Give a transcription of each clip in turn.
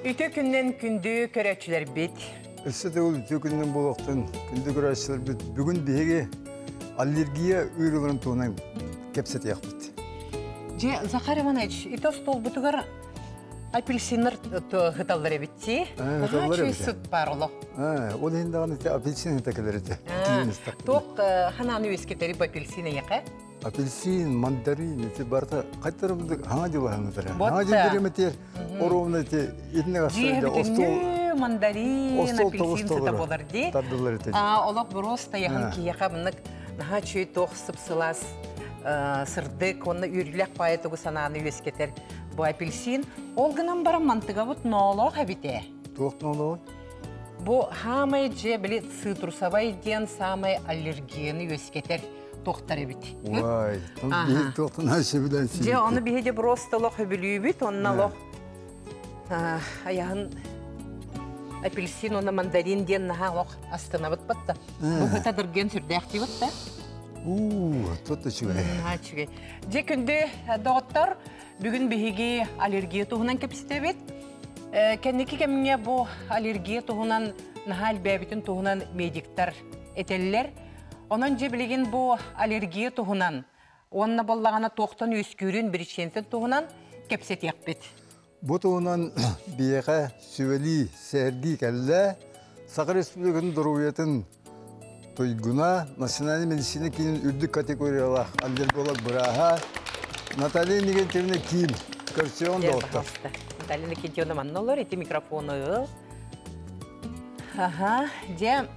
Үтө күннен күнді көрәтшілер бет. Өсі де ол үтө күннен болуқтан күнді көрәтшілер бет. Бүгін беге аллергия үйрілерін туынан кепсет яқ бет. Же, Захар Иванович, ито стол бұтығар апельсинер ғыталары бетті. Ғыталары бетті. Сүт бар олы. Ол ендіған апельсин тәкелер еті. Тоқ хананы өскетері бұл апельсина яқа? Апельсин, мандарин, барда қайтарымды хаңа дела хаңызыр. Хаңа делереметер, оровны етіне қастырында остол. Мандарин, апельсин сыта болар де. Тардылар еті. Олық бұрыста яғын кияқа бұнық наға чөй тоқ сыпсылас сырдық, оны үйрілік байытығы сананы өскетер. Бұл апельсин, ол ғынан бара мантыға бұт нолық әбіте. Тоқ нолығы? Бұл хамай же білет сытрусавай ден самай аллергияны өскетер. Тоқтар әбіт. Вай, тоқтын ашы білен сүйіп. Же, оны бейде просто лох өбілі бит, онына лох аяғын апельсин, оны мандарин ден наға лох астына бұт бұтты. Бұл ғыта дұрген сүрді әқті бұтты. Тотты чүгай. Же, күнді доғыттар бүгін бейге аллергия тұғынан кепсті бет. Кәнекі кәміне бұл аллергия тұғынан наға әлбәбетін тұғынан медиктар етелілер. Онан же білеген бұл аллергия тұғынан, онына болағана тоқтан өскөрін бірішенсін тұғынан кепсет яқпет. Бұл тұғынан бейеға сөйлі сәргі кәлі Сақыр Республиканың дұруетін тойгуна национальный медицина кейін үрдік категориялақ аллерголог бұраға Наталья Никентьевна Ким, коррекцион доктор. Наталья Никентьевна манна олар, еті микрофоны. Же...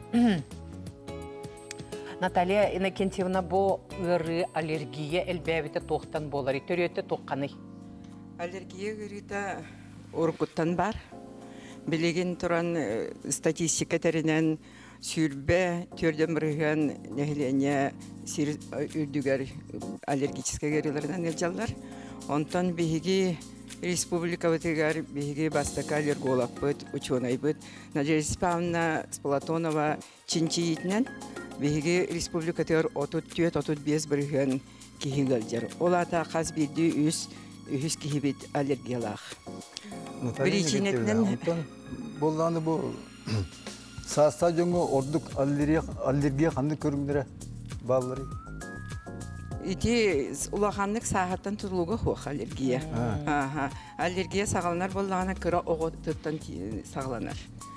Наталья Иннокентьевна, бұл ұры аллергия әлбәбеті тоқтан болар, түреті тоққаны? Аллергия ұрыта ұрғыттан бар. Білеген тұран статистика тәрінен сүрбе түрден бірген нәхілене үрдігер аллергическа керелерінен елжалар. Онтан бейге республика өтегер бейге бастака аллерголог бұд, ученый бұд. Надежда Павловна Сполатонова чинчи етінен Беге республика төр 34-35 бірген кейгілдер. Ол ата қаз берді үз кейбет аллергиялақ. Біреченетінен... Болғаны бұл саста жоңы ордық аллергия қанды көріңдері балылары? Ити улаханлык сағаттан тұтылуға хоқ аллергия. Аллергия сағаланар болғаны күрі оғыттан сағаланар.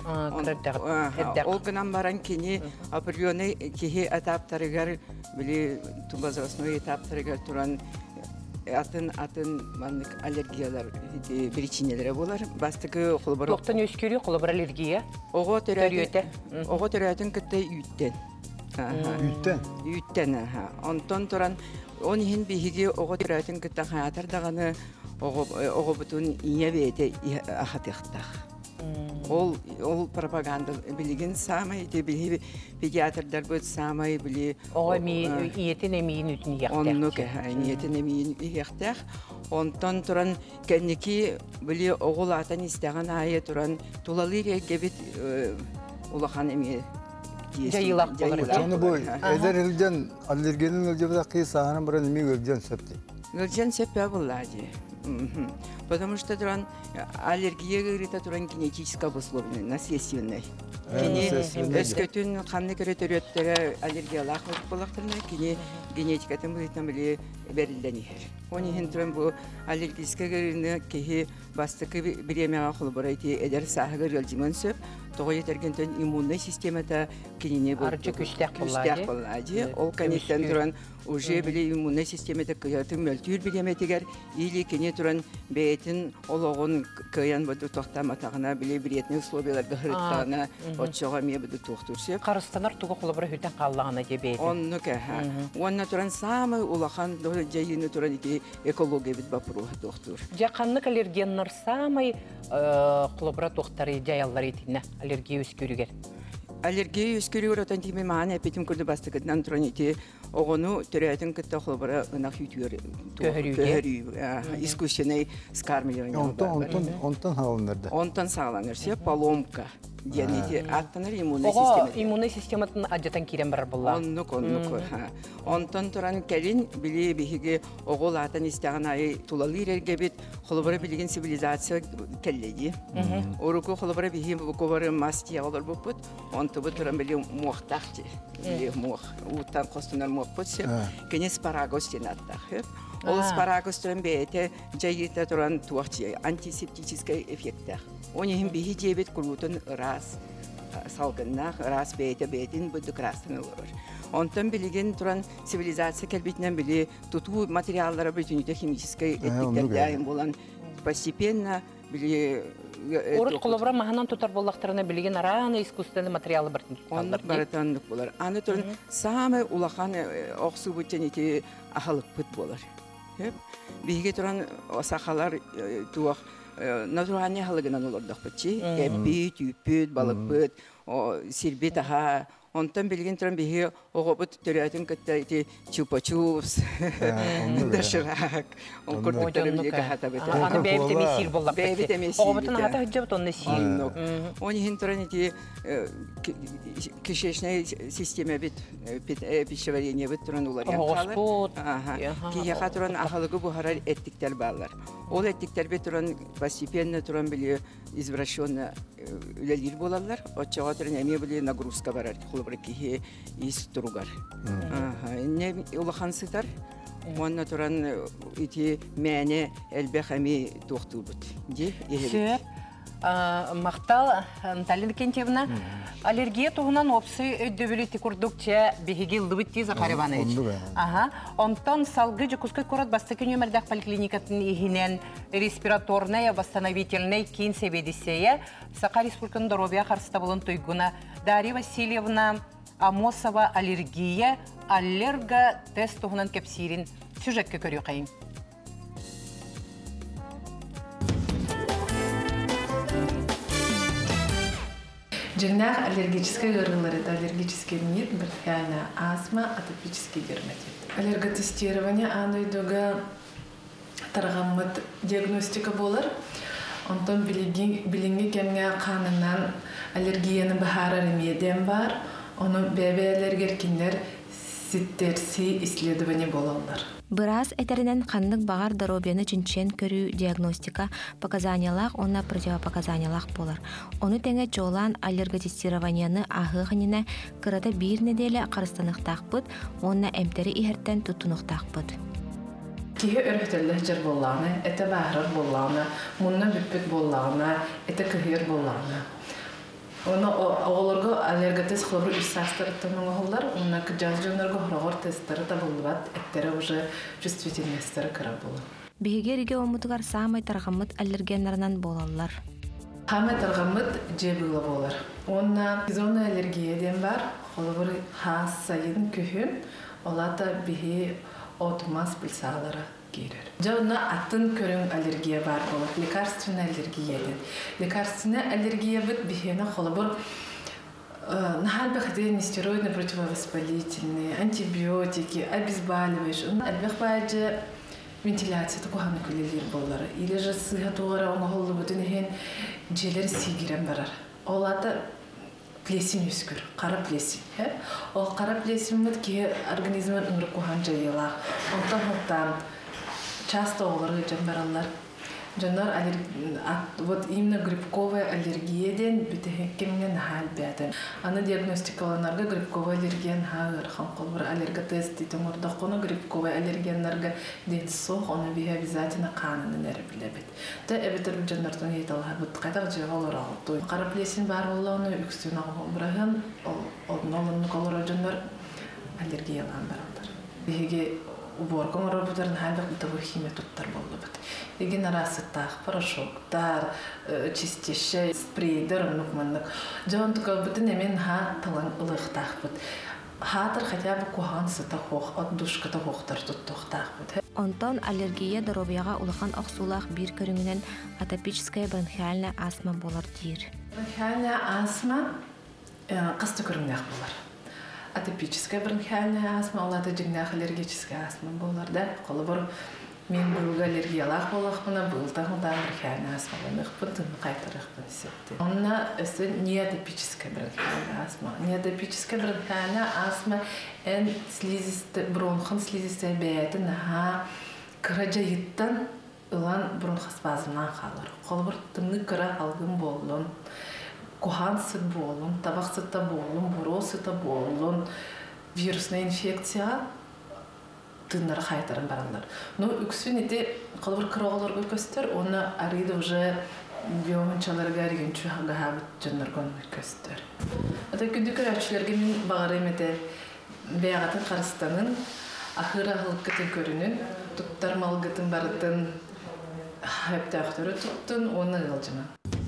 Ол ғынан баран кені определенный кеге этаптарыгар, білі тубазырасыной этаптарыгар тұран атын аллергиялар причинелері болар. Бастықы қолыбыр... Тоқтан өскері қолыбыр аллергия? Оғы түрәтін күтті үйттен. Үйттен, онтон тұран, он ең бейге оғы түрәтін күтті қаятардағаны оғы бұтын ие бейті ақатықтақ. Ол пропаганда білген самай, педиатрдар бұд самай білі... Оғы иетін әмейін үтін яқтақ. Онны иетін әмейін яқтақ. Онтан тұран кәнекі білі оғыл атын істеген айы тұран тұлалыр егебет ұлақан әмейі. Жайылақ болыр. Оны бұл әдер үлден, аллергенің үлден қи сағанын бұрын емей үлден сөпті. Үлден сөппе бұллади. Потому что туран аллергия говорит, туран генетическое обусловленное, наследственное. Өскөтін қанны көрі түреттері аллергиялақ болақтырына, генетикатын бұлытын біле бәрілденер. Оны ең тұран бұл аллергическое көріні кеге бастықы біремеға құлы бұрайты әдер сағығыр елжімен сөп, тоғы етергентен иммунный системата кенене бұл күштәк болады. Ол кәнеттен тұран уже біле иммунный системата көйетін мөлтүр біреметігер, или кене тұран бәйтін олығын көйен бұды тоқтаматағына біле біретіне условияларға ғырыттағына отшоға ме бұды тоқтырсы. Қарыстанар тұғы құлыбыры хүйтен қаллағына де бейді. Онны кәға. Онна тұран самы улахан жайыны тұран экология біт бапыруға тоқтыр. Жақанлық аллергеннар самай құлыбыра тоқтары жайалар етіне аллергия өскөрігер. Аллергия өскөрігер отан тиме мағаны әпетім күрді бастықытынан тұран еті оғыну түрәтін күтті құлыбыра ұнақ үйтігер көхірі. Искусственный скармливание. Онтан сағаланырды. Онтан сағаланырсы, поломка. дианети аттанар иммунный Ого, система. иммунный систематын аджатан кирен бар булла. Оннук. Онтон туран келин били биһиги огол атын истаган ай тулалы ирерге бит холобора билген цивилизация келледи. Оруку холобора биһи букобары мастия олар бупут. Онто бут туран били муахтахти. Били муах. Утан костунар муахпутсе. Кенес парагос тенаттах. Ол спарагос туран бете жайыта туран туахти антисептический эффекттах. Онихим биһи дебет курутун раз салгыннах раз бейтин бүдді крастын олар. Онтан билеген туран цивилизация келбетінен били туту материаллары бүтінді химической эттіктерден болан постепенно били... Орут қолыбыра мағынан тұтар болақтарына білген араны искусственный материалы бартын тұталдар. Онлық баратандық болар. Аны туран самы улахан оқсы бүттен еті ахалық бүт болар. Биге туран осақалар туақ натуральный халыгынан олардық бітчі. Кәппет, үппет, балық бүт, сирбет аға. Онтан білген тұран бігі оғы бұт түрәтін күтті чупа-чупс, дашырақ. Он күрттері білге қағата біті. Аны бәйбітеме сир болақ бітті. Бәйбітеме сир Оғы бұтын ағата хүджі бұт онны сир. Он ехін тұран еті кишечная система бит, пищеварение бит тұран олар яқалар. Господь. Кияқа тұран ағалығы бұхарар әттіктер бағалар. Ол әттіктер бит тұран постепенно тұран біле извращенно үлелер болалар. Отчаға тұран әме біле нагрузка барар. Құлыбыр кихе ес тұруғар. Не ұлақан сытар. Онна тұран ити мәне әлбәқ әме тоқту бұд. Сөр. Мақтал Наталья Кентьевна, аллергия туғынан опсы өйдөбілеті күрдікче бігеге лыбытти Захар Иванович. Онтан салғы жүкізгі көрат бастықы нөмірдақ поликлиникатын ехінен респираторная, восстановительная кейін себедісея Сақа Республиканың Доробия қарсыта болын тойгуна Дарья Васильевна Амосова аллергия, аллерго тест туғынан кепсирин сюжетке көрі қайын. Жирнах аллергическая горылар, это аллергический ринит, бронхиальная астма, атопический дерматит. Аллерготестирование анойдуга таргаммат диагностика болар. Онтон билинги кемге канынан аллергияны бахара ремедиям бар. Оны бәбе аллергеркинлер ситтерси исследование болалар. Бырас этеринен ханнык багар доробияны чинчен көрүү диагностика показаниялах, онна противопоказаниялах болар. Оны теңе жолан аллерготестированияны ахыгынина кырата бир неделе карыстаныктакпыт, онна эмтери ихерттен тутунуктакпыт. Кихи өрөктөллөр жер болланы, эте бахар болланы, мунна бүппүт болланы, эте кыхыр болланы. Оны оғылырғы аллерготест қылыбыр үссастырыттының оғылар, оны жазжонырғы ғырағыр тесттері табылдыбат, әттері уже чувствительностері кірі болы. Бігерге омутығар самай тарғамыт аллергенлерінен болалар. Самай тарғамыт жебілі болар. Онна сезонный аллергия ден бар, қылыбыр хас сайын күхін, олата бігі отымас білсағылары керер. Жауына аттын көрің аллергия бар болар, лекарственный аллергия ден. Лекарственный аллергия бұд бігені қылыбыр нахал бәқді нестероидный противовоспалительные, антибиотики, обезболивающие. Әлбәқ бәді вентиляция тұқуғаны көлелер болар. Или же сыға туғара оңа қолы бұдын еген желер сигирен барар. Олады плесень өскір, қара плесень. Ол қара плесень бұд ке организмін үңірі қуған жайылақ. Онтан часто оларға жан баралар. Жандар вот именно грибковая аллергияден бүтәһеккемнен хал бәден. Аны диагностикаланарга грибковая аллергиян хагыр ханколбар аллерготест дитен ордаконы грибковая аллергияннарга ден сох оны бие обязательно канын нәре билебет. Та эбетер жандардан еталар бут кайда жагалар алды. Кара плесень бар болланы үкстен агыбраган ол нолын колора жандар аллергиялан баралар. Биге уборком работарын халбак бутабы химия туттар болду бит. Еген арасыттах, порошоктар, чистеше, спрейдер, нукманнык. Жонтука бутын эмен ха талан ылыктах бит. Хатыр хотя бы кухан сыта хох, от душката хохтар туттухтах бит. Онтон аллергия доробияга улахан оксулах бир көрүңүнөн атопическая бронхиальная астма болар дир. Бронхиальная астма кысты көрүңнөх болар. Атопическая бронхиальная астма, олата жигнах аллергическая астма болар да. Колы бор Мен бұлға аллергиялақ болақпына, бұлтағыдан бір кәне асмаланых бұнтыны қайтарықпын сетті. Онна өсі неотопическая бронхиальная астма. Неотопическая бронхиальная астма ән бронхын слизисті бәйті наға кыражайыттан ұлан бронхоспазмынан қалыр. Қолбыр тымны кыра қалғын болын, кухан сыт болын, табақ сытта болын, буро сыта болын, вирусная инфекция тыннары қайтарын барандар. Но үксін еті қалбыр кырағыларға көстер, оны арыйды уже биомынчаларға әрген чуғаға ғабыт жонларған көстер. Ата күндікір әчілерге мен бағар еметі бәяғатын қарыстанын, ақыр ағылып кетін көрінін, тұттар малғытын барытын әпті ақтөрі тұттын, оны ғылжыма.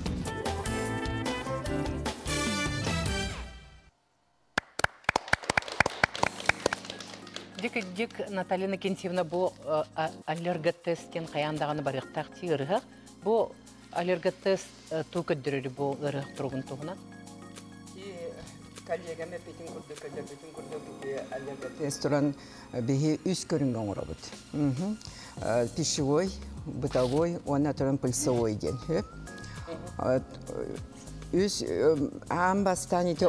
Дик Наталья Накентьевна бұл аллерготесттен қаяндағаны барықтақ тегіріғақ. Бұл аллерготест тұқыддірілі бұл ұрық тұрғын тұғына? Коллегаме бетін күрді аллерготест тұран бейі үз көрінген ұра бұд. Пищевой, бытовой, оны тұран пыльсовой ден. Үз амбастан еті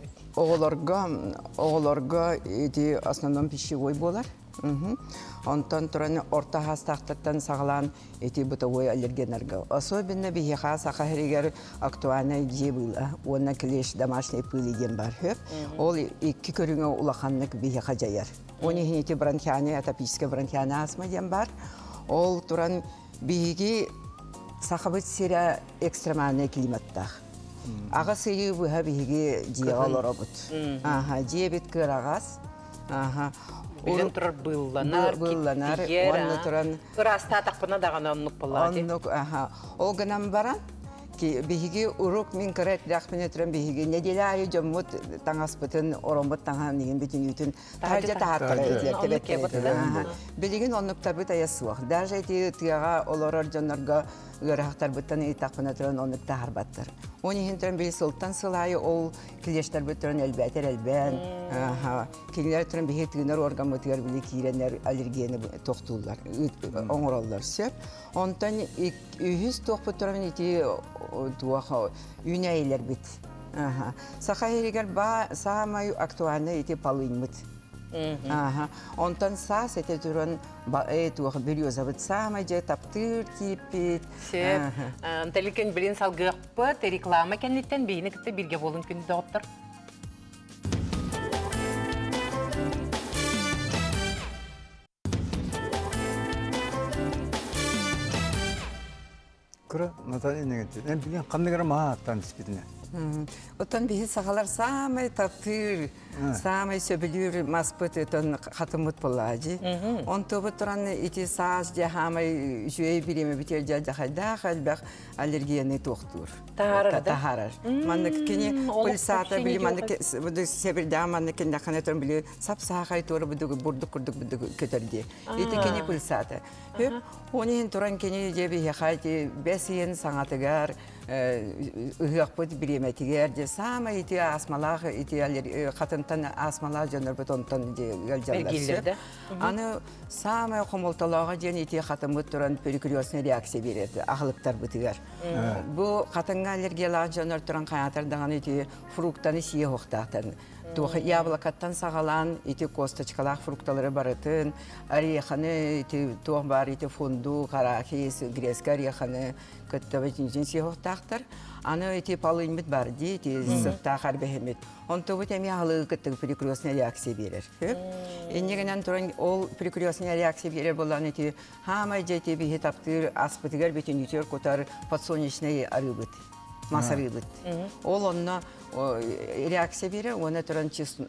оғыларға еті основном пищевой болар. Онтан тұраны орта хастақтаттан сағылан еті бытовой аллергенарға. Особенно бейіға сақахырегер актуана де бұла. Онна кілеш домашний пылеген бар. Ол екі көріңі улақанлық бейіға жайар. Оны еті бронхианы, атопическая бронхианы астма ден бар. Ол тұран бейіге сақабыт серия экстремальный климаттақ. Аға сүйі бұға бейге диялар обыт. Диабет көр ағас. Білен тұрар бұлланар, кеттігер, ұраста атақпына дағаны онлық болады. Ол ғынан баран, бейге ұрық мен көрет рақпіне тұран бейге неделі айы жоммыт таңаспытын, оромбыт таңған деген бетін үйтін тәрже тағаттар. Білеген онлық табыт аясуақ. Даже әйті тұяға оларар жонларға ғырақтар бұттан етақпына тұран онлық тағар баттыр. Оны хинтрен бейі сылттан сылайы ол кілештер бұттырын әлбәтер әлбән. Кеңілер тұрын бейі түгінер орган мұтығар білі кейренер аллергияны тоқтулар, оңыралар сөп. Онтан үйіз тоқ бұттырын еті үйнәйлер біт. Сақа ерегер сағамай актуаны еті палуын мұт. Онтан сас әте тұрын береза бұд самай жай таптыр типет. Сеп, тәлікен білін салғықпы, реклама кәнеттен бейіні кітті бірге болын күнді доғыптыр. Күрі, Наталья Негентьевна, мен білген қандығыра мағаттан түспетіне. Оттан бейі сағалар самай таптыр, самай сөбілер маспыт өтін қатымыт болады. Он тобы тұран еті сағыз жағамай жүйе біреме бітер жағайдақ әлбәқ аллергияны тоқтыр. Тахарар. Манны кене пылсата білі, манны себірдіға манны кенде қаны тұрын білі сап-сағай торы бұдығы бұрдық күрдік бұдығы көтерді. Еті кене пылсата. Онын тұран кене жебі еқайты бәсейін саңатығар, ұғықпыд біреметігер де сама еті асмалақ, қатынтан асмалақ жөнір бұд онтан ғалжалар. Аны сама қомылталаға ден еті қатымыд тұран перикулиосына реакция береді, ағылықтар бұтығар. Бұл қатынға аллергиялақ жөнір тұран қайатардаған еті фруктаны сие хоқтақтарын. Яблокаттан сағалан, еті косточкалақ фрукталары барытын, ореханы, тоқ бар, еті фунду, қарақес, грецка ореханы, көттөбі жинжин сиғықтақтыр. Аны еті палуын бар де, еті сұрттақ әрбәхемет. Он тобы тәме ағылығы күттігі перикулиосына реакция берер. Енегінен тұран ол перикулиосына реакция берер болан еті хамай жәйте бейі таптыр, аспытығар бетін үтер көтар подсолнечный арыбыт, масарыбыт. Ол онына реакция бере, оны тұран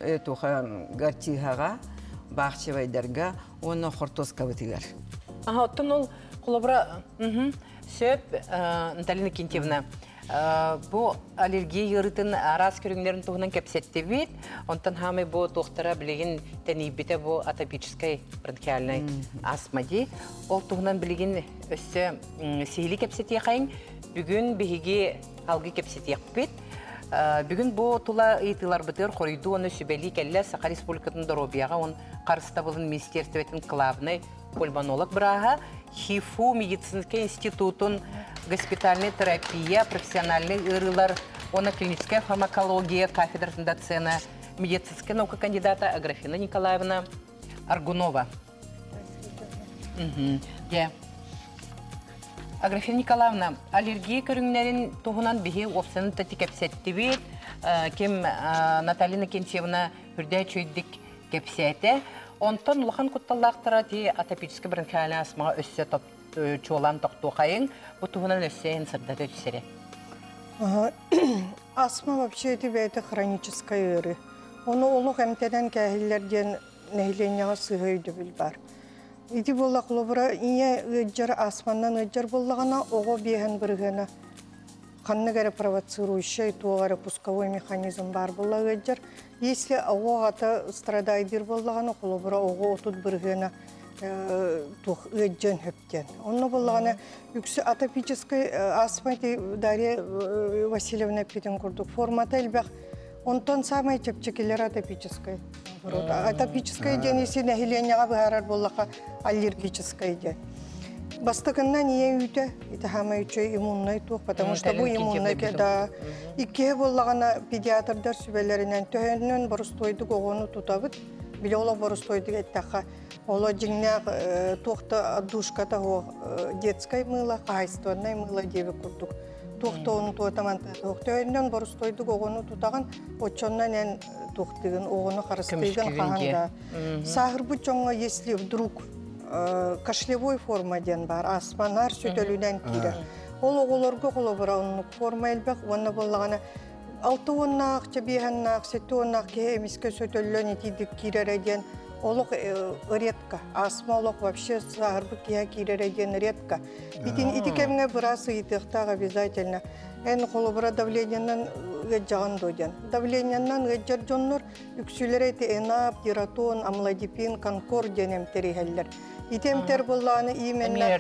гартиғаға, бақчевайдарға, оны хортоска бұтығар. Оттын ол қолабыра сөп, Наталья Накентьевна, бұл аллергия ғырытын арас көріңлерін тұғынан кәпсетті бейт, онтан хамай бұл тоқтара білеген тәнейбіті бұл атопическай бронхиальный астма дей. Ол тұғынан білеген өсі сейлі кәпсеті қайын, бүгін бейге алғы кәпсеті бейт. Бүгін бұл тұла ұйтылар бұтыр қорыйду оны сөбәлі кәлі Сақа Республикатын Доробияға он Қарыстабылын министерстветін главный пульмонолог браға, ХИФУ медицинский институтын госпитальная терапия, профессиональный ырылар, она клиническая фармакология, кафедра доцена, медицинская наука кандидата Аграфена Николаевна Аргунова. Аграфена Николаевна, аллергия көріңнерін туғынан бігі опсының тәті кәпсәтті бейт, кем Наталина Кентьевна үрдәй чөйдік кәпсәті. Онтан улахан құтталлақтыра те атопический бронхиальный астмаға өссі чолан тоқту қайын, бұл туғынан өссейін сырдаты түсірі. Астма вообще это бәйті хроническая ыры. Оны олық әмтеден кәхілерден нәйленяға сығайды біл бар. Иди боллақ лобыра, ие ұджар астманнан ұджар боллағана, оғы бейін біргіна. Қанны кәрі провоцирующий, туғары пусковой механизм бар болла ұджар. Если оғы ата страдайдыр боллағана, лобыра оғы отут біргіна ұджан хөптен. Оны боллағана, үксі атопический астма Дарья Васильевна петін күрдік. Формата әлбәқ, онтан самай чепчекелер атопический. Атопическое ден, если нахиленияға бұғарар боллаға аллергическое ден. Бастықыннан ие үйті, это хама үші иммунный туқ, потому что бұл иммунный кеда. Икке боллағана педиатрдар сүбелерінен төхеннен бұрыстойдық оғыны тұтабыд. Біле ола бұрыстойдық әттіға. Ола жіңнәқ туқты душката детскай мыла, қайыстуаннай мыла деві күрдік. Туқты оны туатаманта. Төхеннен бұрыстойдық оғыны тұтаған, отчоннан ән туқтығын, оғыны қарыстығын қағанда. Сағыр бұд жоңға, если вдруг кашлевой формаден бар, астманар сөтөлінен кейді. Ол оғылырғы қолы бұра оның форма әлбәқ, оны болағана 6 оннақ, 7 оннақ, 7 оннақ ке емеске сөтөлілен етейдік кейдереден, олық редка. Астма олық вообще сағырбы кея кейдереден редка. Итикемге бұрасы етіқтақ обязательно. Ән қолы бұра давлениянан жағын дойден. Давлениянан ғаджар жоннор үксілер әйті энап, диратон, амлодипин, конкор денем терехеллер. Итемтер болланы именно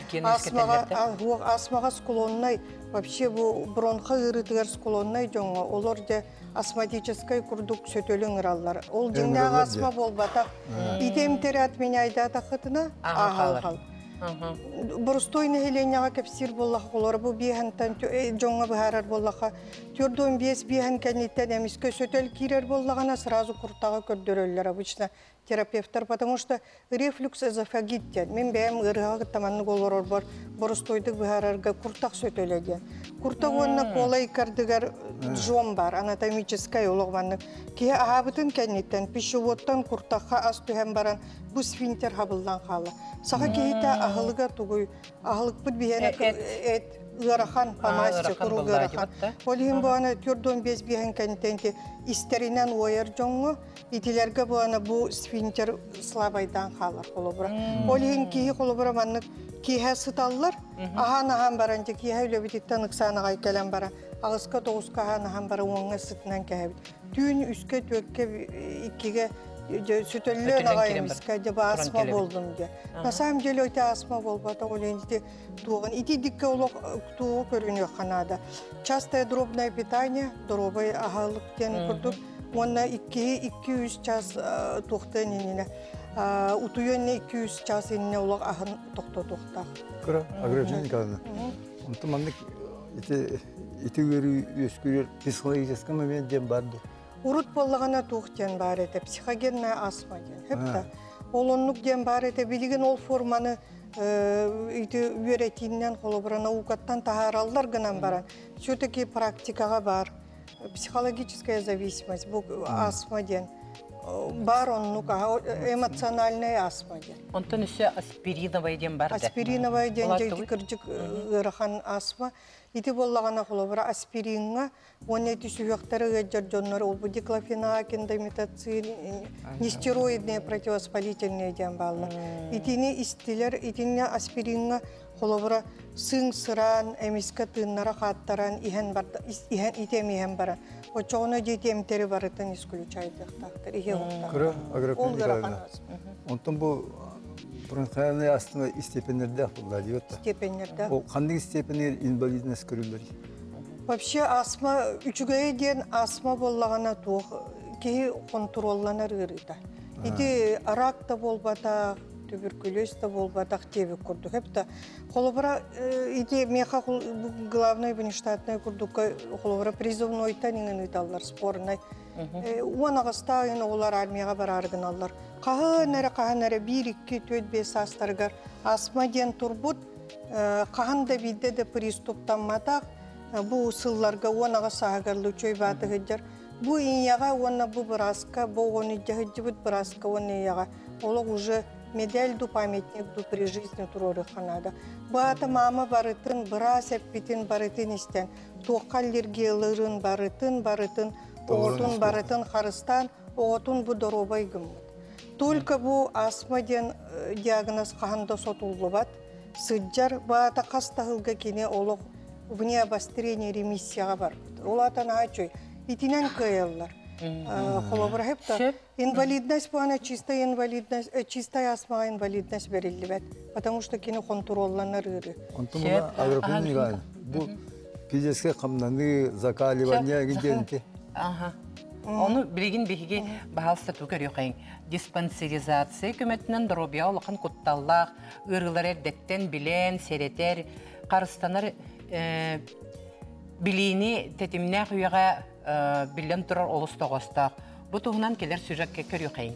астмаға склоннай, вообще бұл бронха ырытығар склоннай жоңға, олар де астматическай күрдік сөтөлің ұралар. Ол жыңнағы астма болбата. Итемтер от меня айдата қытына ағал. Бұрыстойны хеленяға кәпсір боллаға олар бұл бейхантан жоңға бұхарар боллаға. Түрден бейхан кәнеттен әміскі сөтөл кейрер боллағана сразу құртаға көрдірөлілер обычно терапевтар, потому что рефлюкс эзофагиттен. Мен бәйім ұрғағы таманны олар бар бұрыстойдық бұхарарға құртақ сөтөледен. Құртақ онына қолай кәрдігер жон бар, анатомическай олығманның. Кей ағабытын кәнеттен, пищевоттан құртаққа аз түхен баран бұл сфинтер хабылдан қалы. Саға кейті ағылыға тұғый, ағылық бұд бейені Ырахан, памасчы, куру ырахан. Олихин бұғана түрден без бейін кәнтенте истеринен ойыр жоңғы, итилерге бұғана бұл сфинтер слабайдан қалар қолыбыра. Олихин кейі қолыбыра маннық кейі сыталылар, ахан баранчы кейі өлебететтен ұқсаныға кәлен бара. Ағысқа тоғысқа ахан бара оңға сытынан кәйбет. Түйін үске төкке иккеге сөтөллен ағайымызға деп асма болдым де. На самом деле өте асма болбата оленде туған. Ити дикке олық туғы көріне қанада. Частое дробное питание, дробай ағалықтен күрдік. Онна 200 час туқты неніне. Утуенне 200 час еніне олық ағын тоқты. Кыра, Аграфена Николаевна. Онты мандық ити өрі өскөрер психологический момент дем барды. Урут боллағана туқтен бар еті, психогенная астма ден. Хепта. Ол оннық ден бар еті, білген ол форманы өретіннен қолыбыра наукаттан тағаралдар гынан баран. Все-таки практикаға бар. Психологическая зависимость, бұл астма ден. Бар оннық, эмоциональная астма ден. Онтан үсі аспириновай ден барды. Аспириновай ден жайды кіржік ұрыған астма. Ити боллағана қолыбыра аспиринға, оны әті сүйіқтері ғаджар жонлар, ол бұл диклофенак, эндометацин, нестероидные противовоспалительные ден балына. Итіне истилер, итіне аспиринға қолыбыра сың сыран, әмескі тыннара қаттаран, итем иген баран. Очоғына жетемтері барытын исключайдықтақтыр, ihe ұқтақтыр. Кыра, Аграфена Николаевна. Онтан бұл бронхиальный астма степенлерде ақпылда дейотта. Степенлерде. Ол қандың степенер инвалидность көрілдер? Вообще астма, үчігөй ден астма боллағана туық, кейі контролланар ұрыда. Иди рак та болбатақ, туберкулез та болбатақ тебі күрдік. Хепті қолыбыра иди меха главный внештатный күрдік қолыбыра призывной танingen ұйталар спорынай. Уанағыстағын олар армияға бар арғыналар. Қағын әрі 1-2-4-5 астарғар асма ден тұрбұт, қағын да биді де приступтанматақ, бұл сылларға уанаға сағығарлы чөй баты ғыджар. Бұл инияға уана бұл бұраска, бұл оны жағыджыбыт бұраска оны ияға. Олық уже медаль ду памятник ду при жизни туроры ханада. Бата мама барытын, бұрас әппетін барытын істен. Тоққа аллергиялырын барытын, оғытын барытын қарыстан, оғытын бұл доробай гүмміт. Только бұл астмаден диагноз қағында сотулы бат. Сыджар бата қастағылға кене олық вне обострения ремиссияға бар. Олатан ачой. Итинен көйеллар. Холобыра хепта. Инвалидность буана чистая астмаға инвалидность берілі бәд. Потому что кені контролланар ұры. Онтымына агропенега. Бұл физическе қамнаны закаливания генденте. Onu bilgin bihiги bahалстату көрөйін. Диспансеризация көмөтінен дробия олықын құтталлақ, ұрылар әрдеттен білен, серетер, қарыстанар білейіні тетіміне құяға білен тұрар олыс-тоғыстақ. Бұл тұғынан келер сюжетке көрөйін.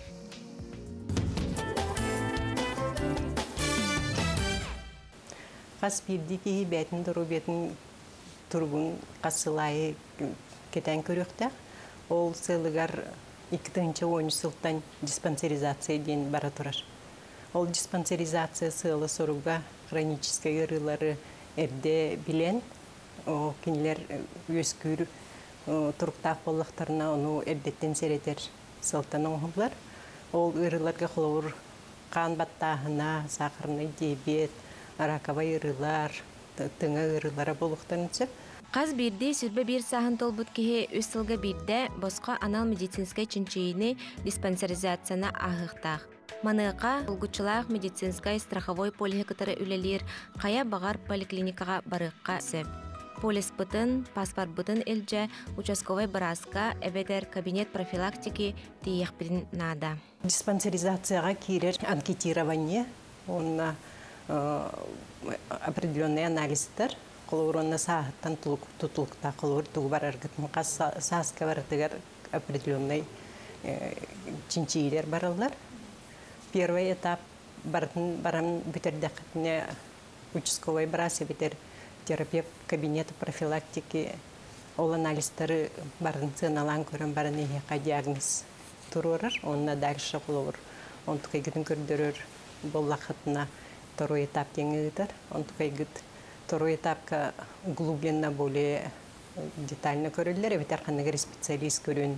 Қас бірді кейі бәтін дробиятын тұрғын қасылайы кетен көрөйді. Ол сылыгар 2010 сылтан диспансеризация ден бара турар. Ол диспансеризация сылы соруга хронический ырылары эрде билен, кинилер өскүр туруктак боллактарына ону эрдеттен серетер сылтан оңулар. Ол ырыларга холовур кан баттагына, сахарный диабет, раковый ырылар, тыңа ырылары болуктарынча. Қаз бірде сүрбе бір сағын толбут кеге өз сылға бірде босқа анал медицинскай чынчейіні диспансеризацияна ағықтақ. Маныға ұлғычылақ медицинскай страховой полихекатары үлелер қая бағар поликлиникаға барыққа сөп. Полис бұтын, паспорт бұтын әлже участковай барасқа әбедер кабинет профилактики тиек бірін нада. Диспансеризацияға керер анкетирование, онна определенный анализтер. Колоронна сааттан тутулукта колор тугбар аргытын кас саска бардыгар определенный чинчилер баралар. Первый этап барам битердекне участковый брасе битер терапевт кабинета профилактики ол анализдары барынцыналан көрөн барыны диагноз турурар, онна дальше колор. Он tukayгытын көрдөрөр боллахытына второй этап теңидер, он tukayгыт второй этапка углубленно более детально көрөлөр, ветеринарный специалист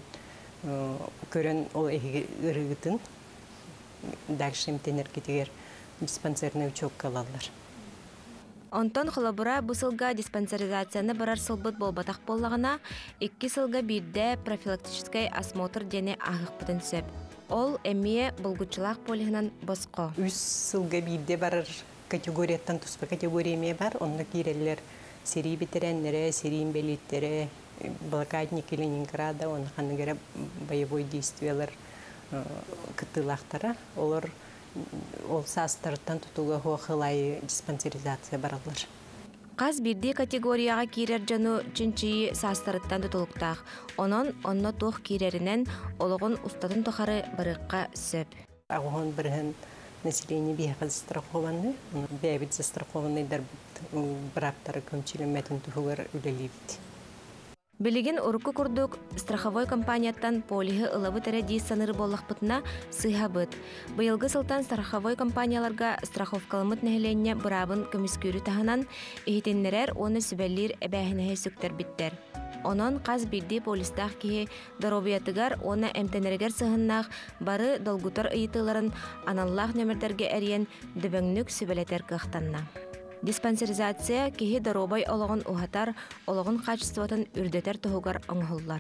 көрөн ол ырыгытын дальше имтенер кетигер диспансерный учетка алалар. Онтон холобура бу сылга диспансеризацияны барар сылбыт болбатак боллагына 2 сылга бирде профилактический осмотр дене агык бүтүн сөп. Ол эмие булгучулак полигынан боско. 3 сылга бирде барар категорияттан туспа категорияме бар, онда кирелер серий битеренлere, серий белитtere, блокадники Ленинграда, он ханагера боевой действиялар кытылактара, олар ол састыртан тутуга хоохылай диспансеризация баралар. Қаз бірде категорияға кирер жану чынчии састырыттан тутулуктақ. Онно тух кирерінен олығын устатын тухары барыққа сөп. Ағуын бірін население бияға застрахованы, бәбіт застрахованныйдар браптары көмчіліметін тухуғар үлелейбіт. Билигин урукку курдук страховой компанияттан полиһы ылабы тәрәди саныры боллақпытына сыйхабыт. Быйылгы сылтан страховой компанияларга страховкалымыт нәһеленне бұрабын көміскүрі тағынан ихетеннерер оны сүбәллер әбәхінәхе сүктер биттер. Онон қаз бірді полистақ кеге доробиятыгар оны әмтенергер сығыннақ бары долгутар ыйытыларын аналлах нөмірдерге әрен дөбәңнік сүбәлетер кықтанна. Диспансеризация кеге доробай олығын ухатар, олығын качествотын үрдетер тұғығар оңғылар.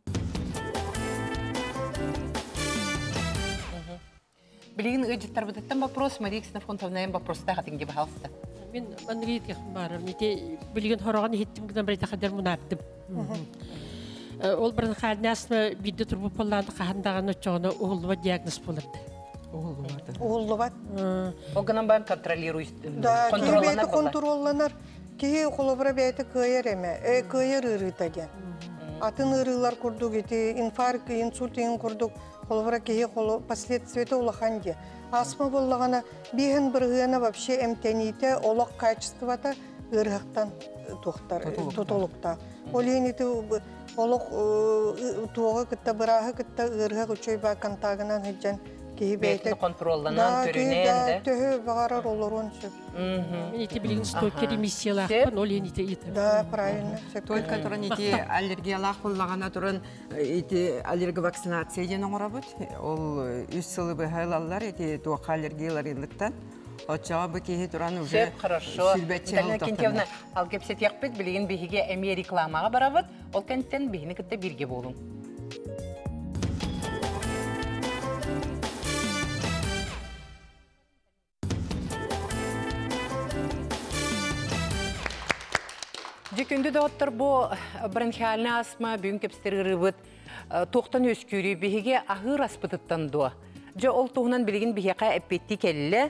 Білген өйдеттер бұдеттен вопрос, Мария Ксенофонтовнаен вопроста қатынге бағалысты. Мен английский барым. Мете білген хораған еттім гынан бір етақадар мұнаттым. Ол бір қалнасына бидді тұрбы боллады қағындағаны çoğuna оғылыва диагноз болырды. Оғылыбат. Огынан бән контролируй. Да, кеһи бәйті контролланар. Кеһи қолыбыра бәйті көйер әмә, көйер ырыта ген. Атын ырылар күрдік, инфаркт, инсульт еген күрдік, қолыбыра кеһи қолы последствиеті олахан де. Асма боллағана бейін бір ғына вообще әмтәнейті олақ качествата ырғақтан тұтылықта. Ол еніті олық туғы күтті, бірағы күтті ырғақ үшөй ба контагынан хүджен кеһи бәйті. Контролланан түрінен де. Төһі бағарар олырын сөп. Мен ете білген стойка ремиссиялақпын, ол еніте ете. Да, правильно. Только туран ити аллергиялах боллагана туран ити аллерги вакцинация дenen орабыт. Ол 3 сылы быхайлалар ити туака аллергиялар индиктен. Отчага бу кеһи туран уже Сеп, хорошо. сүрбетче Дәліне кентевна, ал кепсет яқпет, білген бігіге әме рекламаға барабыт, ол кенттен бігіні күтті бірге болың. Жүкінді доғыттыр бұл бронхиальны астма, бүгін кепстері ғырыбыт, тоқтан өскүрі бігіге ағыр аспытыттан дуа. Жо ол туғынан білген бігеға әппетті келі,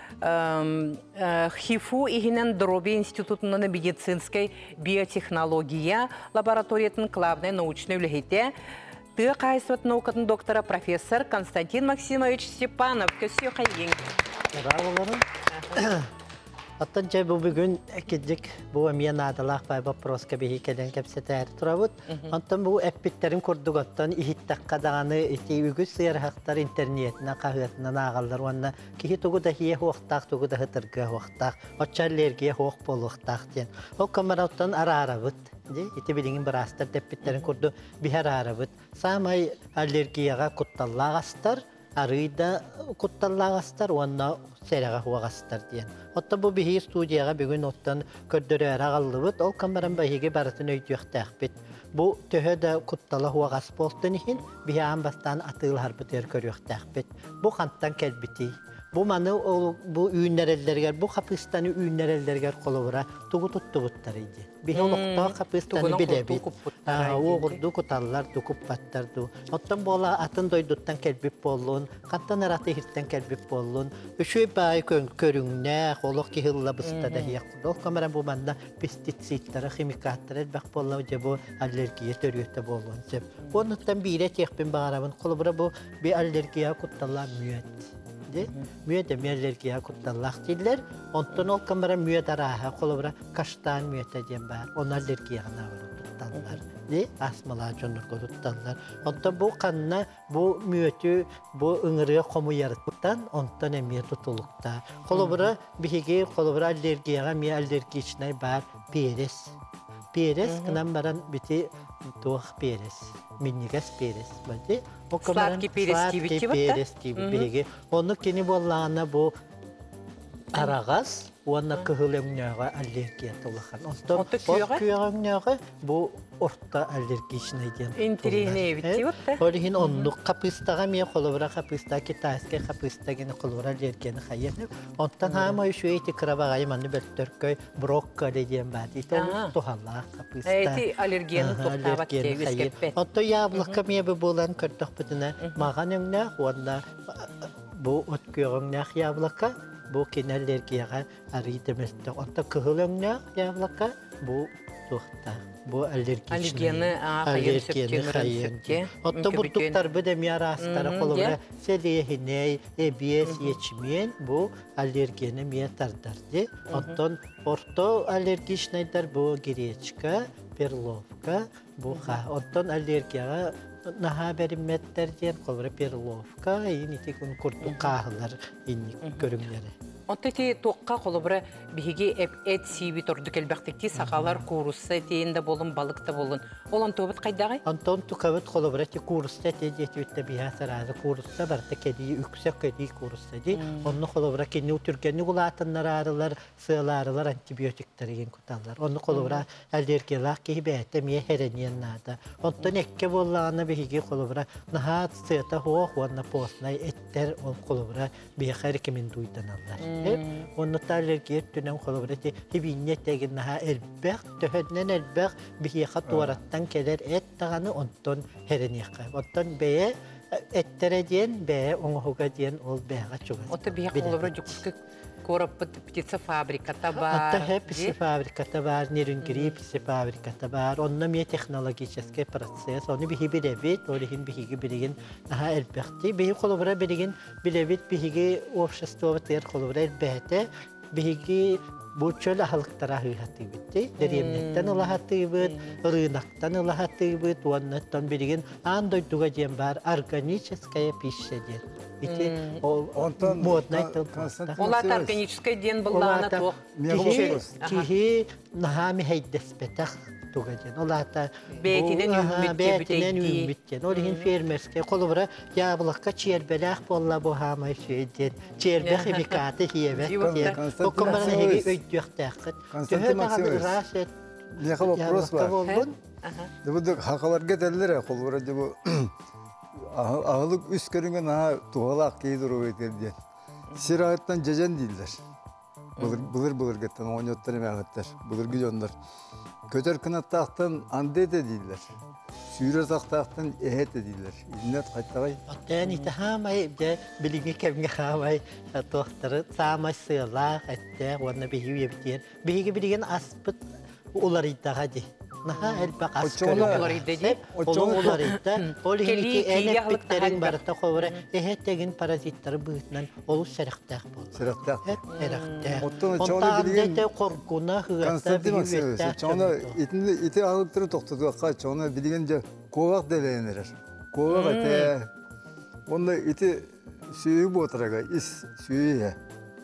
ХИФУ ихинен Дроби институтының медицинской биотехнология лабораториятын главной научной үлігеті тыға қайсыват наукатын доктора профессор Константин Максимович Степанов. Көсі қайын. Оттан жай бұл бүгін әкедік бұл әмейен адылақ бай вопроска бейі кәден кәпсеті әрі тұрабыд. Онтан бұл әппеттерін көрдік оттан ихиттаққа дағаны әте үгіз сыйархақтар интернетіне қағытынан ағалдар. Онна кейі тұғы да хие хоқтақ, тұғы да хытырғы хоқтақ, отчарлерге хоқ бол хоқтақ ден. Ол көмір оттан ара-арабыд. Ете біліңін бір астар әппеттерін көрді бихар арабыд. Самай аллергияға құтталлақ астар, арыйда құтталлағастар, онна сәріға хуағастар дейін. Отта бұл бейі студияға бүгін оттан көрдірі әрағалыбыд, ол камаран бәйеге барытын өйдіяқтақ бет. Бұл төхі де құттала хуағас болтын ең, бейі амбастан атыл харбытыр көріяқтақ бет. Бұл қанттан кәлбіті. Бұл маны бұл үйіннәрелдергер, бұл қапыстаны үйіннәрелдергер қолуыра тұғы тұттығыттар еді. Бейі олықтағы қапыстаны білебет. Оғырды құталар, тұқып баттарды. Оттан бола атын дойдыттан кәлбіп болуын, қанттан араты хирттен кәлбіп болуын. Үшөй бай көріңне, қолық кехілла бұста да хияқтыр. Ол камеран бұл манда пестицидтары, химикаттары әлбәқ болуын, же бұл аллергия төрүйетті болуын. Онықтан бейре текпен бағарабын, қолыбыра бұл бей аллергия құтталар мүйет. Мүйет әмерлерге құтталлақ дейлер. Онтын ол камера мүйет араға қолыбыра каштан мүйет әден бар. Он аллергияғына тұтталар. Асмала жонырға тұтталар. Онтын бұл қанына бұл мүйеті бұл ұңырыға қому ярыттан онтын әмер тұтылықта. Қолыбыра бігі қолыбыра аллергияға ме аллергичнай бар перес. Перес кынан баран біті туық перес. Миннигас перес. Сладкий перес тибі. Оны кені болағына бұл арағас, оны күхіліңнеға аллергия тұлақан. Ол күйеғіңнеға бұл орта аллергичный ден. Интерегіне евітті өтті? Олығын оны қапыстаға мен қолыбыра қапыста, китайскай қапыста гені қолыбыра аллергияны қайырны. Онтан хама үші еті қырабаға еманы бәттөркөй брокколи ден бәд. Еті тұхалла қапыста. Әйті аллергияны тоқтабат кевіз Онто яблыққа мебі болан көрдіқ бұдына маған өңнәқ, онда бұл өткөңнәқ яблыққа, бұл кен аллергияға аридеместі. Онто күхіл өңнәқ яблыққа, бұл тұқта. Бұл аллергияны қайын. Онто бұлтықтар бұд әме арастары қолыбыра селейхіней, әбес, ечмен, бұл аллергияны ме тардарды. Онтон орто аллергичнайдар бұл гречка, перловка, буха. Оттон аллергияға наха беріметтер ден қолбыра перловка, ені тек күрту қағылар ені көрімлері. Онтети тоққа қолыбыра бігі әт сүйбі тұрды кәлбәқтікті сақалар курусса тейінде болын, балықта болын. Олон тобыт қайдағай? Антон тұқабыт қолыбыра те курусса тейді етуітті біға сарады. Курусса барда кәдей, үксек кәдей курусса дей. Оны қолыбыра кені үтіргені ұлатынлар арылар, сыйларылар, антибиотиктар еген күталар. Оны қолыбыра аллергиялақ кей бәйті ме херенен нады. Онтан әкке болағына бігі қолыбыра наға сыйта хоқ, оны посынай әттер ол қолыбыра біға рекомендуйдан алар. Onu da аллергия түнен холобрати хибинне тегиннаха элбэх төһөннен элбэх бихиха туараттан келер эт таганы онтон херениякка. Онтон бее эттереден бее оңохуга ден ол бега чугас. Ота бия холобра жукуске корап птица фабриката бар. Ата хеп фабриката бар, нерүнгири фабриката бар. Онна ме технологический процесс, оны бихи билебит, олихин бихиги билеген наха элбэхти. Бихи холобра билеген билебит бихиги общество тер холобра элбэхте. Бихиги bu çöl ahılıklara hıhatı bitti. Deriyemnetten ulahatı bit, rınaktan ulahatı bit, ondan birigin andoyduga diyen var, organiçeskaya pişşedir. İti o modnay tılpasta. Ola organiçeskaya diyen bullağına toq. Kihi nahami heydespetak tugajen. Ola da beytinen ümmitten. Olihin fermerske kolubra yabılakka çerbelak bolla bu hamay şeyden. Çerbek hemikatı hiyebek. Okumana hegi öydüyaktakıt. Tühür nahabı raset. Neka вопрос var. Bu hakalarga derler kolubra bu ahılık üst körünge naha tuğalak giydir o eterdiyen. Sirayettan cejen değiller. Bulur getten, onyotları mehmetler. Bulur gijonlar. Köter kınattağıttan ande de değiller. Suyra taktağıttan ehet de değiller. İlnet kayıttağay. Otten ite hamay biligi kemge hamay tohtarı samay sığla ette ona bihi yebtiyen. Bihi biligen aspıt ularıydı hadi. Naha elbaq askeri ularıydı. Ularıydı. Olihini ki enek bitlerin barıta kovra ehettegin parazitleri büyütünen olu seriktak buldu. Seriktak. Hep seriktak. Ondan andete korkuna hıgata Konstantin Maksimovич, çoğuna iti alıptırı toxtadı. Çoğuna bilgence kovak deleyenler. Kovak ete. Onda iti suyu bu oturaga, is suyu ye.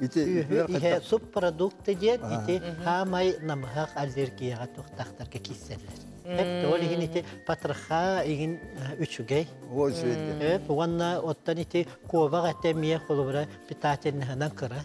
İhe subprodukte diyen iti hamay namhaq alergiyaga toxtaqtarga kisseller. Hep de olihin iti patraxa egin üçügey. O üçügey. Hep onna ottan iti kovaq etemiye kolubra pitatennehanan kıra.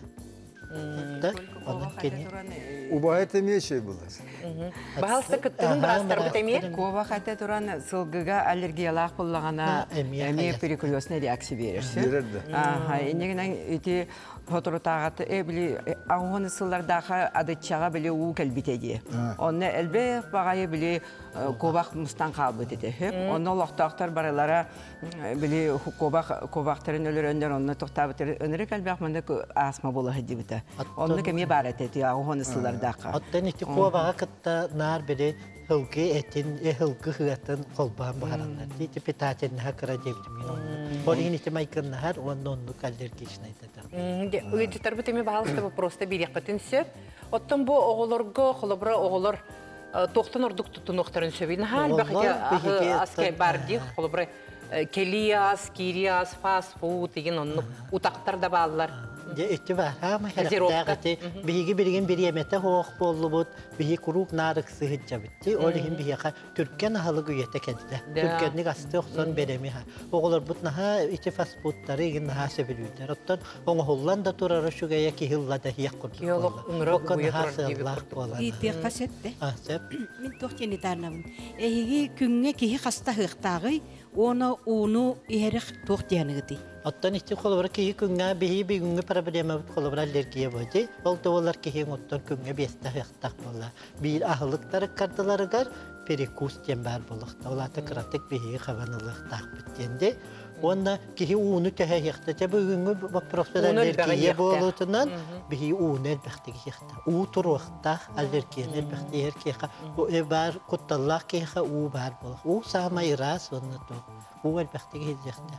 Da onun keni. Uba etemiye şey bulur. Bahalsa kıttığın bıraktır bu temiye? Kova xata turan sılgıga alergiyalar kullağana emiye perikulosuna reaksiya verirsin. Verirdi. Aha, eneginen iti fotoğrafı bile ağını sıllardağı adıçağa bile u kelbitedi. Onu elbe bağaya bile kovak mustan kalbı dedi. Hep onu loqtaqtar baralara bile kovakların ölüründen onu toxtabıtır. Öneri kalbaq manda asma bola hedi bita. Onu kemiye barat eti ağını sıllardağı. Otten iti kovağa kıtta nar bile hılgı etin, hılgı hıatın kolbağın baharanlar. İti pitaten hakıra cevdimin onu. Olihin iti maykın nahar onun alergi işneydi. Öğreticiler bu temi bahalsta bu prosta bir yakıtın söp. Ottan bu oğulurga, xolabra oğulur toxtan orduk tutun oxtarın söbeyini. Hal bakıca askay bardi, xolabra keliyas, kiriyas, fast food degen onu utaqtar da bağlılar. Eti var ama herhalde bihi birgin bir yemete hoq bollu bud bihi kuruk narık sıhıcca bitti. Olihin bihi Türkiye halı güyete kendide. Türkiye'nin gazete oxsan beremi ha. Oğulur bud naha iti fast foodları egin naha sebilüyler. Ottan onu Hollanda turarı şu gaya ki hillada hiyak kurdu. Yoluk ımrak güye turar gibi. İti kasette. Sep. Min tohtiyeni tarnavın. Ehigi künge kihi hasta hıqtağı onu iherek tohtiyeni gidi. Ottan iti kolubra kihi künge bihi bir günge problema bud kolubra alergiye boydu. Oldu olar kihi ottan künge besta hıqtaq bolla. Bir ahılıkları kardıları gar perikus diyen bar bolaqta. Olata kratik bihi qavanılıq taq bittendi. Onda kihi unu tehe hıqta. Bu günge profesör alergiye bolutunan bihi unu elbaqti hıqta. U turuqta alergiyen elbaqti herkiqa. Bu bar kuttallaq kiha u bar bolaq. U samay ras onu to. U elbaqti hıqta.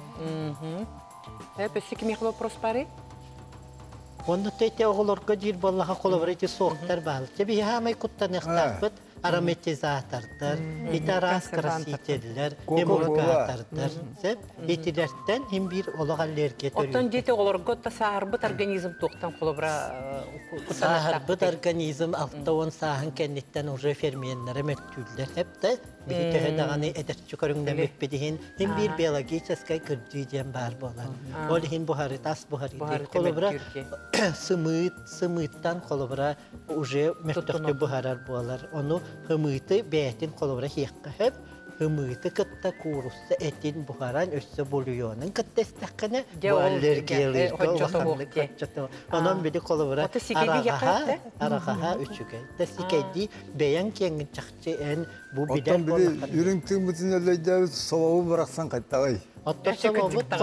Pesi kimi xilo prospari? Onda tete oğulurga jir bollaha kolobreji soğuktar bağlı. Tabi hamay kuttan ıqtaqbıt aromatizatorlar, itaras krasiteller, emulgatorlar. Etilerden hem bir olağı alergiye törüyor. Ottan jete oğulurga da sağırbıt organizm toqtan kolobra sağırbıt organizm altta on sağın kennetten oraya fermiyenlere mertüller. Hep de bir tehedağını ederçi körüngden bekbedihin hem bir biyologический kırcıyacağım bar bolan. Olihin buharı, tas buharı. Kolobra sımıttan kolobra uje mertüktü buharar bolar. Onu hımıtı beyetin kolobra hiyakka hep hımıtı kıtta kurusta etin buharan össe buluyorun kıttestakını Ya bu ol, allergiyalı hoccato bu, ye. onun biri kolubura Ota sikedi yakaydı. arakaha üçüge de sikedi beyan kengin çakçı en bu bider Ottan biri yürüntüğün bütün öyleydi soğuğu bıraksan kattağay. Hatta sababı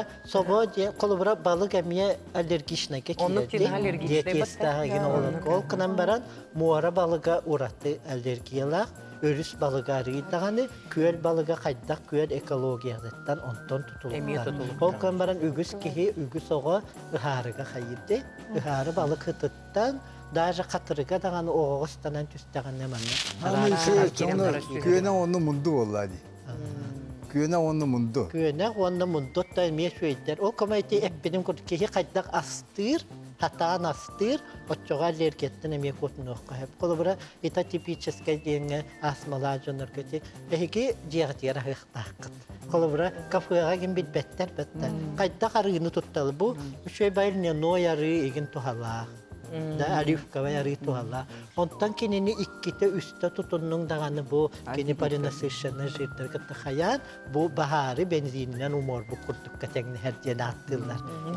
kolubura balık emiye alergişne Onun için gekildi. alergişne Diyetista yine olan kol kınan baran muara balığa uğrattı alergiyalar. Örüs balığa arıydı. Küel balığa kaydak küel ekologiyadan ondan tutulur. Kol kınan baran ügüs kihi ügüs oğa ıharıga kayırdı. Iharı balık hıtıttan Daja katırıga dağını oğuztanan tüstağın ne manı. Köyene onu mundu vallahi. Köyene onu mundu. Köyene onu mundu da emiye söyler. O kamayeti benim kurtkihi kaydak astır, hataan astır, oçoğa lerketten emiye kutunu hep kolubura ita tipiçeske denge asmalar jonur kötü. Ehki ciğatiyara hıhtaqıt. Kolubura kafıya gim bitbetter better. Kaydak arığını tuttalı bu. Şöyle bayılnya no yarı egin tuhala. Da alif kavaya ritu hala. Ondan kinini ikkite üstte tutunun dağını bu kini parina sıçrana jirdir kıttı hayan bu baharı benzinden umor bu kurtuk kategni her yere attılar.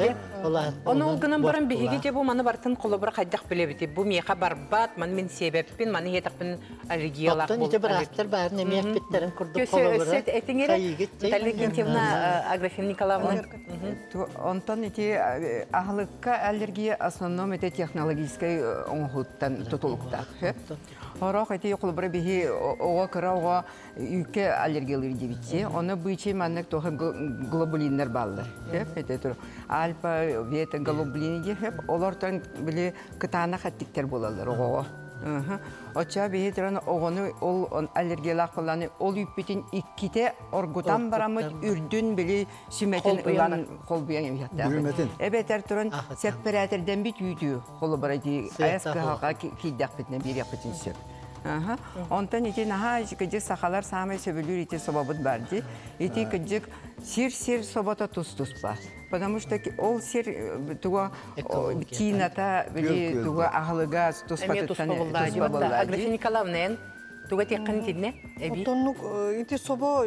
Onu olgının barın bihigice bu manı bartın kolubura kaydak bilebiti. Bu miyeqa barbat, men sebeppin, manı yetakpin alergiyalar. Ondan ite bıraktır bari ne miyek bitlerin kurduk kolubura. Köse etingere, Talya Kentiyevna, Agrafin Nikolaevna. Ondan ite ahlıkka alergiya aslannom ete технологической оңхуттан тутулуктак. Хорох эти колбра биһи ого кырауга үйкке аллергиялар дибитси. Оны бычы маннык тохы глобулиннер баллар. Эте тур. Альфа, бета глобулин дип олортан биле кытана хаттиктер болалар ого. Оча биһи туран огону ол аллергиялар кыланы ол үппитин икките оргутан барамыт үрдүн били сүметин ылан колбуян ятта. Эбетер туран сепараторден бит үйдү колу бара ди аяскага киддак битне бир япытын сөп. Онтан ити наха кыжык сахалар самай сөбүлүр ити собобут барди. Ити кыжык сир собота тус бар. Потому что ол сир туга кината били туга ахлыга тус патыттан болду. Аграфия Николаевна туга теккан тидне эби. Тоннук ити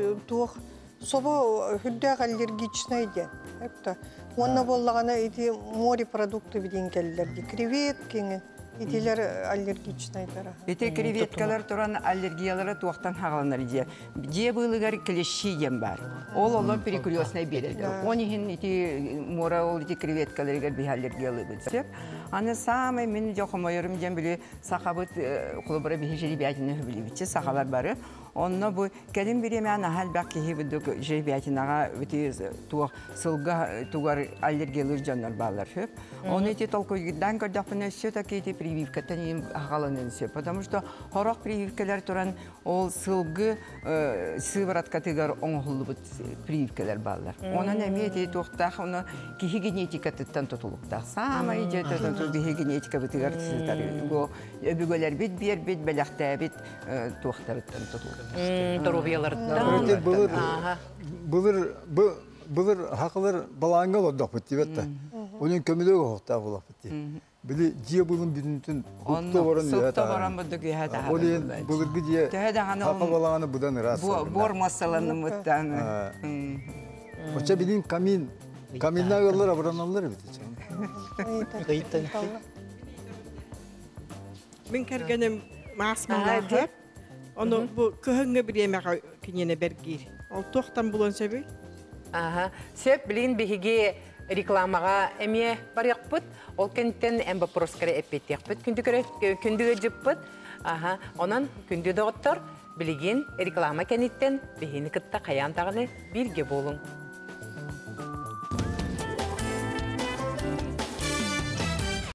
собо хүддәк аллергичный ден. Эпта. Онна боллагана ити морепродукты биден келдерди. Креветки Итилер аллергичный тара. Ите креветкалар туран аллергиялары туактан хагаланар ие. Же былыгар клещи ем бар. Ол перекулёсный береді. Онихин ити мора ол ити креветкаларыгар би аллергиялы бітсеп. Аны самый мен жоқымайырым жем біле сақабыт құлыбыра бейжері бәйтіні біле бітсе сақалар бары. Онна бу кәлім береме ана хәл бәк кейі бүдік жері бәйтінаға біті туақ сылға туғар аллергиялыр жанар балар хөп. Оны ити толкойгіддан көрдіқпіні сөт әкейті прививкаттан ең ағаланын сөп. Потому что хорақ прививкалар туран ол сылғы сывараткатыгар оңғылы бұд прививкалар балар. Онан әмейті туқтақ оны кейі генетикаттан тұтылықтақ. Самай жеті биһи генетика битигар тизитар. Өбүгөлөр бит беләхтә бит туактарыттан тутулды. Торобиялардан. Булыр хакылар балаңга лоддак бит дибетте. Onun kömülöge hokta bulak bitti. Bili diye bulun bütünün hukta varan ya. Hukta varan budu ki hata. Olin bulur bir diye haka balağını budan rast. Bor masalanı muttan. Oça bilin kaminna yollar abranallar bitti. Ben kergenim masmalar hep. Onu bu köhünge bir yemek kinyene bergir. O tohtan bulan sebi. Aha. Sep bilin bihigi reklamaga emye var yakpıt. Ol kentten en baproskare epet yakpıt. Kündüge cıppıt. Aha. Onan kündü doktor biligin reklama kenitten bihini kıtta kayan tağını bilgi bolun.